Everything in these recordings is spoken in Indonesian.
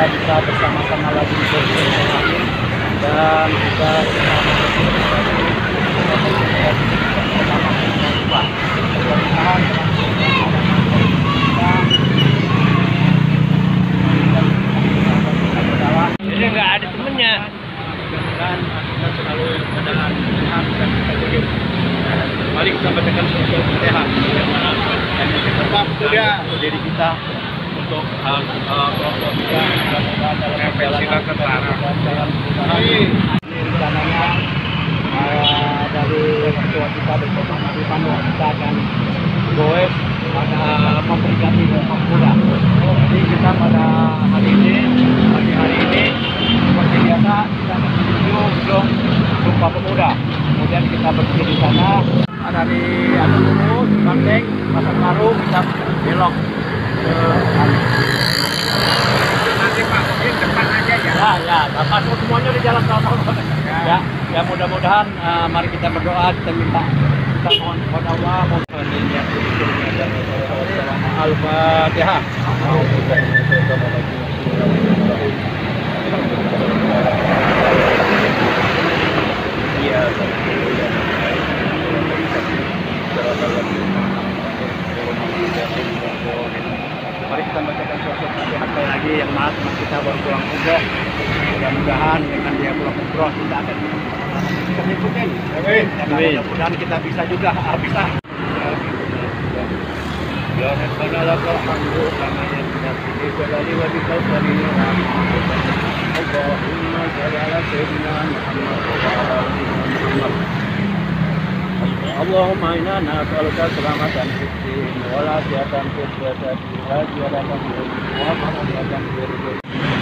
bisa bersama-sama lagi bersilaturahmi dan juga Ini nggak ada temennya. dan kita selalu berjalan sehat dan kita jaga. Mari kita bacakan surat Al-Fatihah dan yang terdepan juga diri kita untuk kelompok kita mudah-mudahan dalam perjalanan ini rencananya dari ketua kita bersama Nabi Pandu kita akan goes memperingati Sumpah Pemuda. Jadi kita pada hari ini pagi hari ini seperti biasa kita menuju gedung Sumpah Pemuda. Kemudian kita berdiri di sana dari Alun-Alun, Banteng, Pasar Baru kita belok ke nanti Pak mungkin depan aja ya. Ya, Bapak semuanya di jalan tol. Ya, mudah-mudahan mari kita berdoa, kita minta mohon kepada Allah, Al-Fatihah. Mari kita bacakan surat Al-Fatihah lagi yang maaf kita baru pulang umroh. Mudah-mudahan dengan dia pulang umroh kita akan kita ikutin. Dan mudah-mudahan kita bisa juga bisa. Ya Rabbana lakal hamdu kama yanbaghi li jalali wajhika Allahumma shalli ala sayyidina Muhammad wa ala ali Muhammad. Allahumma inna nas'aluka salamatan fid din wa lafiyatan fil jasadi wa ziyadatan fil ilmi wa barakatan fil rizq.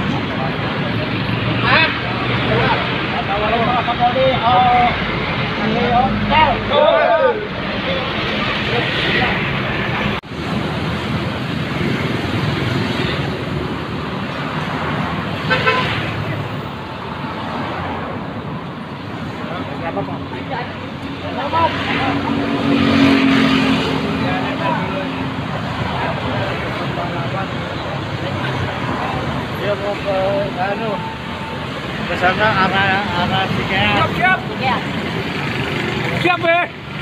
Dia mau ke sana arah Cikeas. Siap. Siap ya.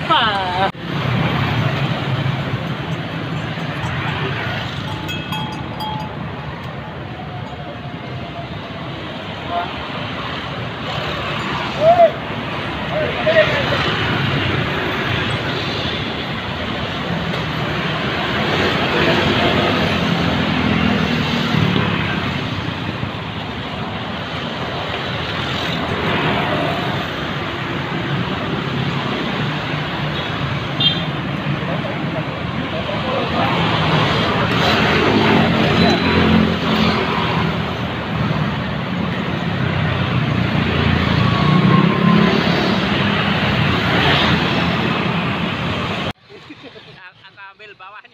Ambil bawahnya.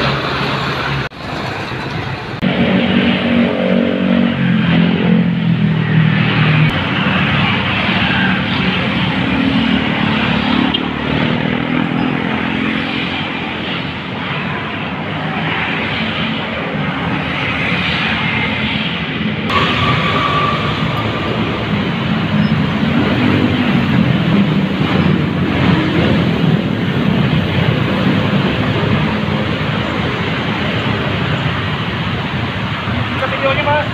Videonya Mas.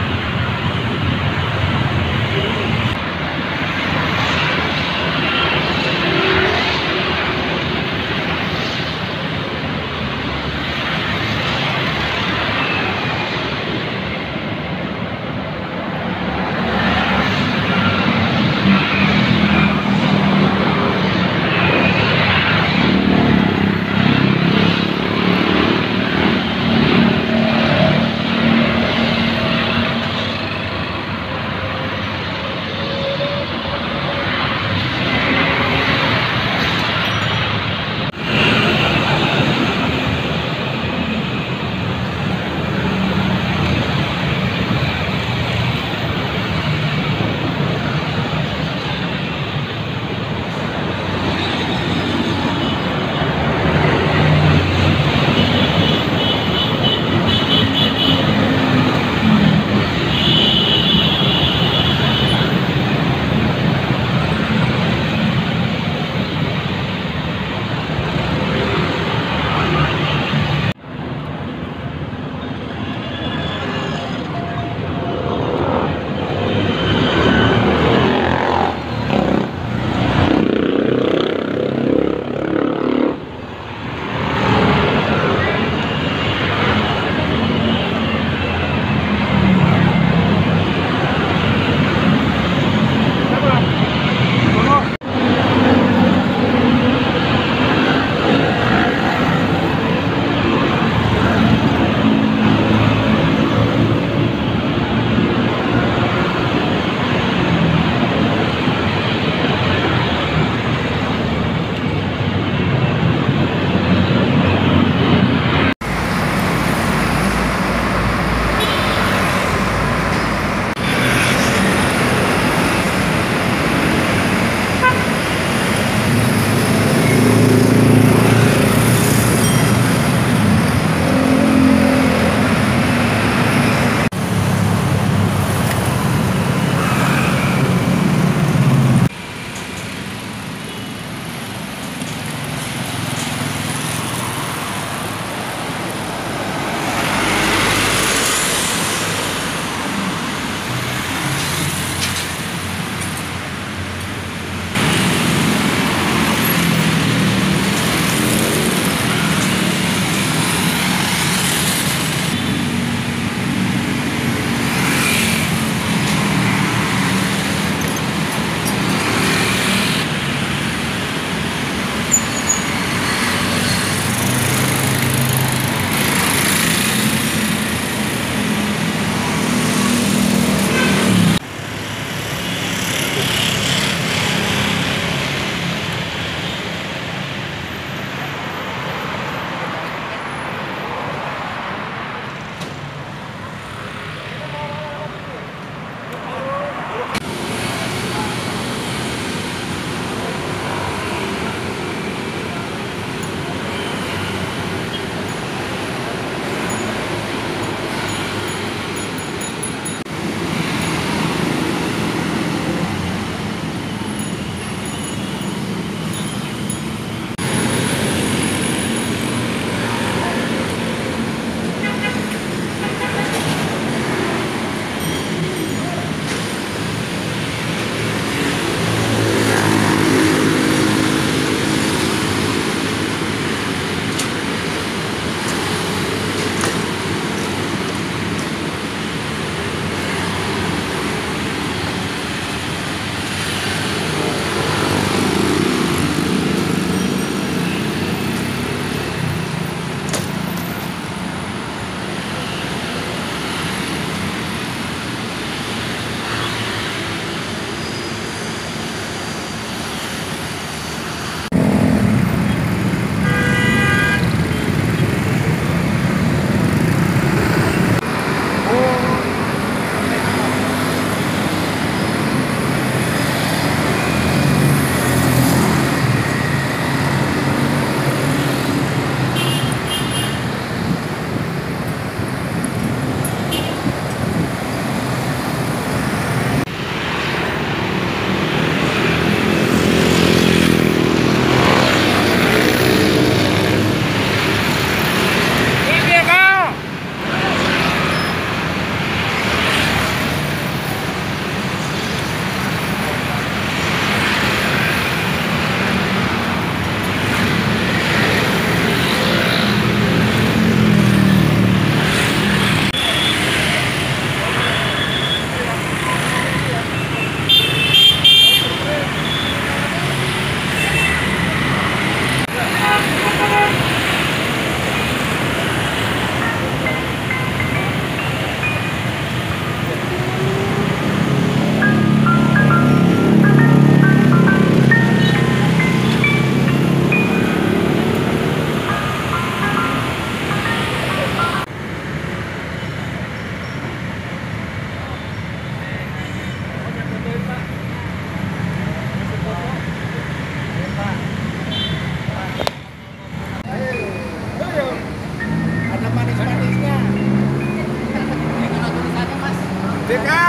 Merdeka!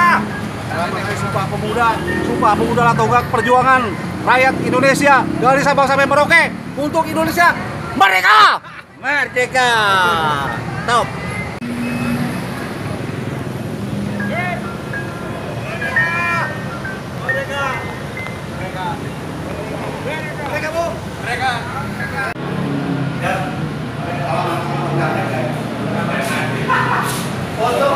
Sumpah Pemuda Latonggak perjuangan rakyat Indonesia dari Sabang sampai Merauke untuk Indonesia merdeka! Merdeka! Top! Mereka Bu! Mereka! Foto!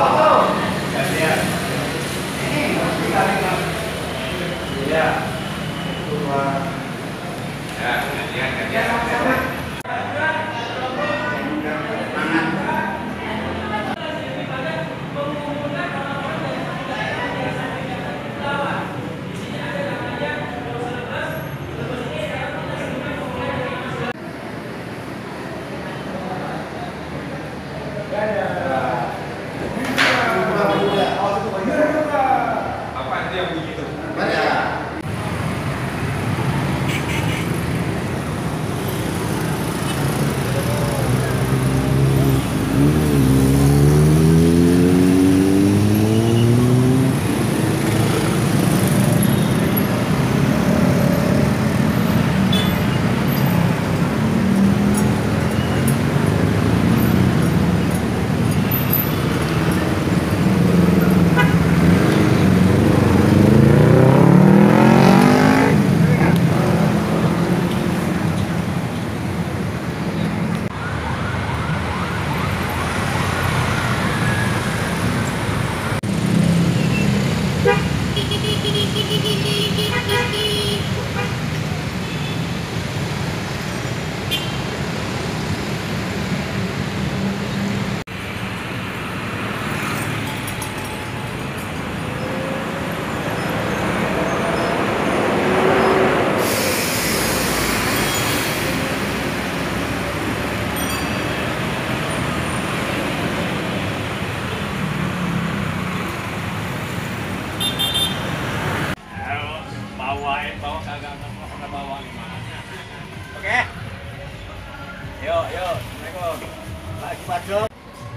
bawa kagak pernah bawa gimana. Oke. Yuk. Assalamualaikum. Lagi padok.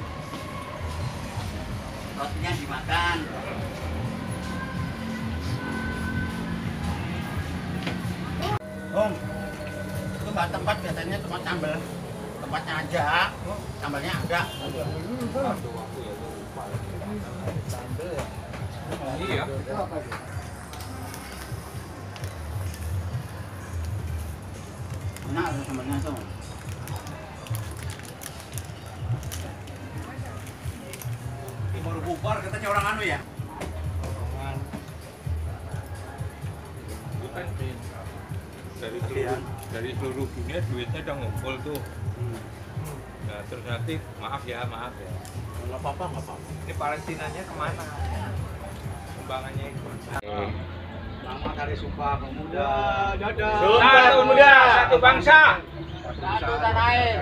Rotinya dimakan. Itu nggak tempat, biasanya cuma sambal. Tempatnya aja, sambalnya ada. Iya. Enak ada sambalnya tuh. Ini baru bubar katanya orang anu ya. Bukan dari seluruh dunia duitnya udah ngumpul tuh. Nah terus nanti maaf ya. Nggak apa-apa. Ini Palestinanya kemana? Kembangannya Nama dari Sumpah Pemuda. Satu Pemuda, satu bangsa. Satu tanah air.